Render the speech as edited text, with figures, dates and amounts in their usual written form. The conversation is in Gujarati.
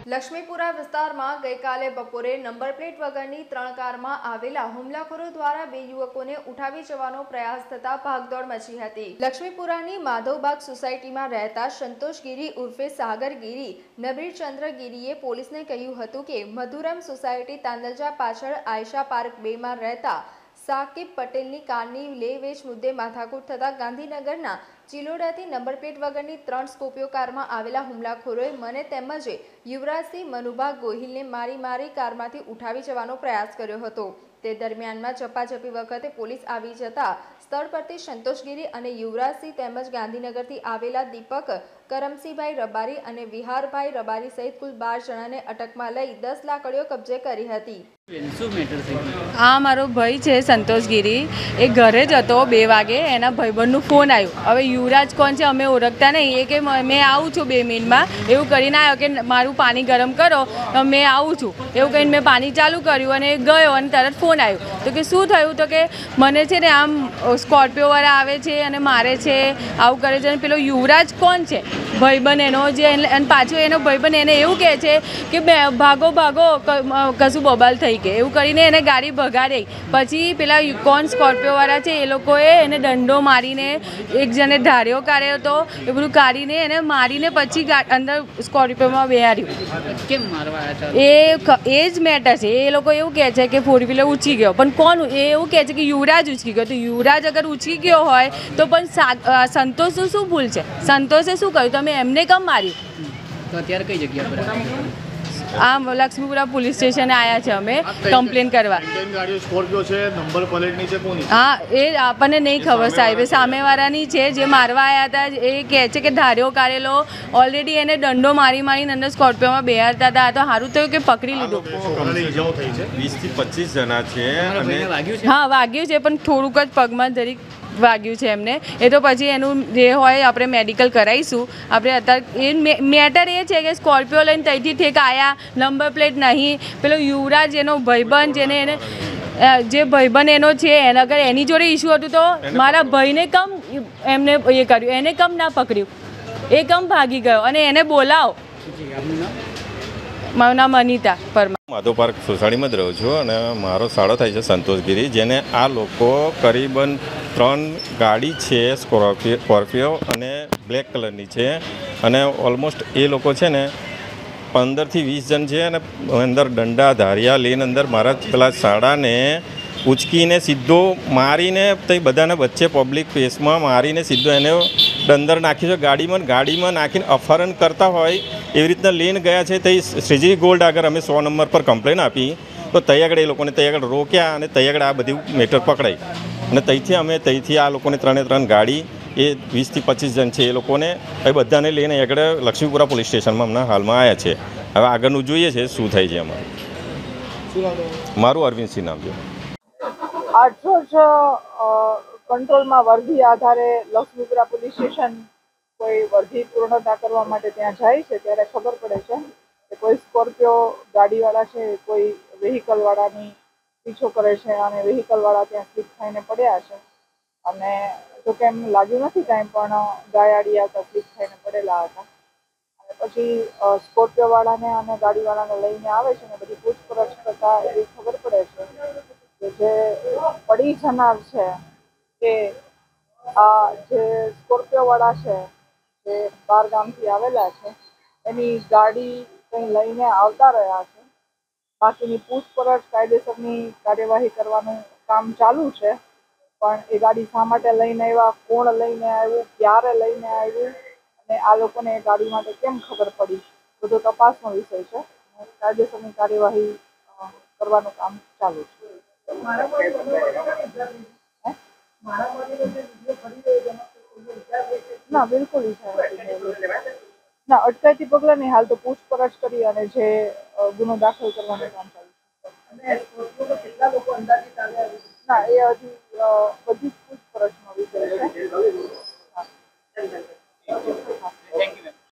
લક્ષ્મીપુરા વિસ્તારમાં ગઈકાલે બપોરે નંબર પ્લેટ વગરની 3 કારમાં આવેલા હુમલાખોરો દ્વારા 2 યુવકોને ઉઠાવી જવાનો પ્રયાસ થતા ભાગદોડ મચી હતી। લક્ષ્મીપુરાની માધવબાગ સોસાયટીમાં રહેતા સંતોષ ગીરી ઉર્ફે સાગર ગીરી નબીરચંદ્ર ગીરીએ પોલીસને કહ્યું હતું કે મધુરમ સોસાયટી તાંદલજા પાછળ આયશા પાર્ક 2 માં રહેતા સાકિબ પટેલની કારની લે વેચ મુદ્દે માથાકૂટ થતા ગાંધીનગરના ચિલોડાથી નંબર પ્લેટ વગરની 3 સ્કોર્પિયો કારમાં આવેલા હુમલાખોરોએ મને તેમજ યુવરાજસિંહ મનુભા ગોહિલને મારી કારમાંથી ઉઠાવી જવાનો પ્રયાસ કર્યો હતો। તે દરમિયાનમાં ઝપાઝપી વખતે પોલીસ આવી જતા સ્થળ પરથી સંતોષ ગીરી અને યુવરાજસિંહ તેમજ ગાંધીનગરથી આવેલા દીપક કરમસિંહભાઈ રબારી અને વિહારભાઈ રબારી સહિત કુલ 12 જણાને અટકમાં લઈ 10 લાકડીઓ કબજે કરી હતી। આ મારો ભાઈ છે સંતોષ ગીરી, એ ઘરે જ હતો 2 વાગે, એના ભાઈબંધનો ફોન આવ્યો। હવે યુવરાજ કોણ છે અમે ઓળખતા નહીં, એ કે મેં આવું છું 2 મિનિટમાં એવું કરીને આવ્યો કે મારું પાણી ગરમ કરો, મેં આવું છું એવું કહીને મેં પાણી ચાલુ કર્યું અને ગયો અને તરત ફોન આવ્યો તો કે શું થયું, તો કે મને છે ને આમ સ્કોર્પિયોવાળા આવે છે અને મારે છે, આવું કરે છે। અને પેલો યુવરાજ કોણ છે ભાઈબંધ એનો, જે અને પાછો એનો ભાઈબંધ એને એવું કહે છે કે ભાગો ભાગો કશું બબાલ થઈ ગઈ એવું કરીને એને ગાડી ભગાડી। પછી પેલા કોણ સ્કોર્પિયોવાળા છે એ લોકોએ એને દંડો મારીને એક જણે ધાર્યો કાઢ્યો હતો, એ બધું કાઢીને એને મારીને પછી અંદર સ્કોર્પિયોમાં બેહાર્યું। કેમ મારવા આવ્યા હતા? એ જ મેટર છે। એ લોકો એવું કહે છે કે 4 વ્હીલર ઉચકી ગયો, પણ કોણ એ એવું કહે છે કે યુવરાજ ઉચકી ગયો, તો યુવરાજ અગર ઉચકી ગયો હોય તો પણ સંતોષનું શું ભૂલ છે? સંતોષે શું કર્યું? તમે એમને કેમ માર્યું? તો અત્યારે કઈ જગ્યા પર? આમ લક્ષ્મીપુરા પોલીસ સ્ટેશને આવ્યા છે અમે કમ્પ્લેન કરવા। સ્કોર્પિયો છે, નંબર પ્લેટની છે, કોની? હા, એ આપણને નહીં ખબર સાહેબ, સામેવાળાની છે જે મારવા આવ્યા હતા। એ કહે છે કે ધાર્યો કાઢેલો, ઓલરેડી એને દંડો મારીને અંદર સ્કોર્પિયોમાં બેહારતા હતા। તો સારું થયું કે પકડી લીધું। 20 થી 25 જણા છે અને હા વાગ્યું છે, પણ થોડુંક જ પગમાં જરીક વાગ્યું છે એમને। એ તો પછી એનું જે હોય આપણે મેડિકલ કરાવીશું। આપણે અત્યારે એ મેટર એ છે કે સ્કોર્પિયો લઈને ત્યાંથી ઠેક આવ્યા, નંબર પ્લેટ નહીં, પેલો યુવરાજ એનો ભાઈબંધ જેને એને જે ભાઈબંધ એનો છે એને અગર એની જોડે ઇસ્યુ હતું તો મારા ભાઈને કમ એમને એ કર્યું, એને કમ ના પકડ્યું, એ કમ ભાગી ગયો અને એને બોલાવો। મારું નામ અનિતા પરમાર, માધવ પાર્ક સોસાયટીમાં જ રહું છું અને મારો સાળો થાય છે સંતોષ ગીરી, જેને આ લોકો કરીબન 3 ગાડી છે સ્કોર્પિયો અને બ્લેક કલરની છે અને ઓલમોસ્ટ એ લોકો છે ને 15 થી 20 જણ છે અને અંદર દંડા ધારિયા લઈને અંદર મારા પેલા સાડાને ઉચકીને સીધો મારીને તે બધાને વચ્ચે પબ્લિક પ્લેસમાં મારીને સીધો એને અંદર નાખ્યો છે ગાડીમાં નાખીને અપહરણ કરતા હોય એવી રીતના લઈને ગયા છે। તે શ્રીજી ગોલ્ડ આગળ અમે 100 નંબર પર કમ્પ્લેન આપી તો તઈ આગળ એ લોકોને તઈ આગળ રોક્યા અને તઈ આગળ આ બધી મેટર પકડાઈ અને તઈથી આ લોકોને 3 ગાડી એ 20 થી 25 જણ છે એ લોકોને એ બધાને લઈને આગળ લક્ષ્મીપુરા પોલીસ સ્ટેશનમાં હમણાં હાલમાં આવ્યા છે। હવે આગળનું જોઈએ છે શું થાય છે અમારું। મારું અરવિંદસિંહ નામ છે। 8 કંટ્રોલમાં વર્ધી આધારે લક્ષ્મીપુરા પોલીસ સ્ટેશન કોઈ વર્ધી પૂર્ણતા કરવા માટે ત્યાં જાય છે ત્યારે ખબર પડે છે કે કોઈ સ્કોર્પિયો ગાડીવાળા છે કોઈ વ્હીકલવાળાની પીછો કરે છે અને વ્હીકલવાળા ત્યાં સ્લીપ થઈને પડ્યા છે અને જોકે એમને લાગ્યું નથી કાંઈ, પણ ગાયાડી આવતા સ્લીપ થઈને પડેલા હતા અને પછી સ્કોર્પિયોવાળાને અને ગાડીવાળાને લઈને આવે છે અને બધી પૂછપરછ કરતાં એવી ખબર પડે છે કે જે પડી જનાર છે કે આ જે સ્કોર્પિયોવાળા છે જે 12 ગામથી આવેલા છે એની ગાડી કંઈ લઈને આવતા રહ્યા છે। બાકીની પૂછપરછ કાયદેસરની કાર્યવાહી કરવાનું કામ ચાલુ છે, પણ એ ગાડી શા માટે લઈને આવ્યા, કોણ લઈને આવ્યું, ક્યારે લઈને આવ્યું અને આ લોકોને એ ગાડી માટે કેમ ખબર પડી, બધો તપાસનો વિષય છે। કાયદેસરની કાર્યવાહી કરવાનું કામ ચાલુ છે। ના, બિલકુલ ના, અટકાયતી પગલા નહીં, હાલ તો પૂછપરછ કરી અને જે ગુનો દાખલ કરવાનું કામ ચાલુ છે। ના, એ હજી બધી પૂછપરછનો વિષય છે।